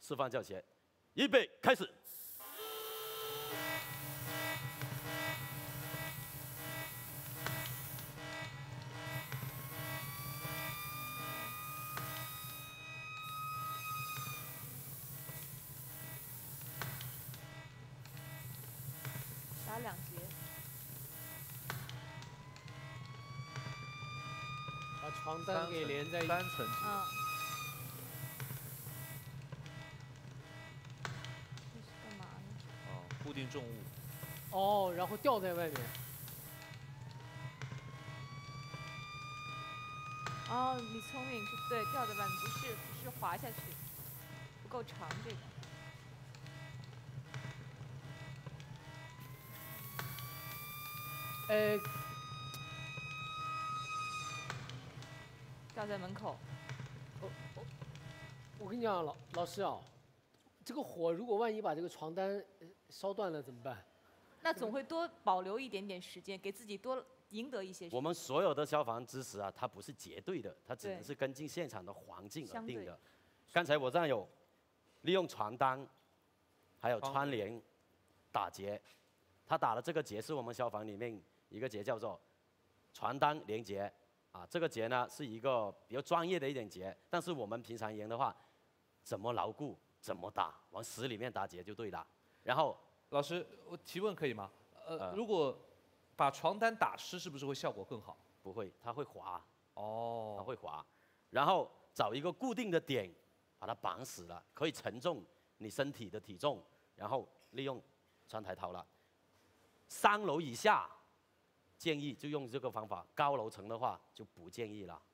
示范教学，预备开始。 打2结， 把床单给连在一起。 3层结。 这是干嘛呢？ 哦，固定重物。 哦，然后吊在外面。 哦，你聪明，是对，吊在外面，不是滑下去，不够长这个。 吊在门口。 我跟你讲，老师啊，这个火如果万一把这个床单烧断了怎么办？ 那总会多保留一点点时间，给自己多赢得一些时间。 我们所有的消防知识啊，它不是绝对的，它只能是根据现场的环境而定的。刚才我这样有利用床单，还有窗帘打结，他打的这个结是我们消防里面一个结叫做床单连结。 啊，这个结呢是一个比较专业的一点结，但是我们平常人的话，怎么牢固怎么打，往死里面打结就对了。然后， 老师，我提问可以吗？如果把床单打湿，是不是会效果更好？ 不会，它会滑。 哦， 它会滑。然后找一个固定的点，把它绑死了，可以承重你身体的体重，然后利用窗台套了。3楼以下。 建议就用这个方法，高楼层的话就不建议了。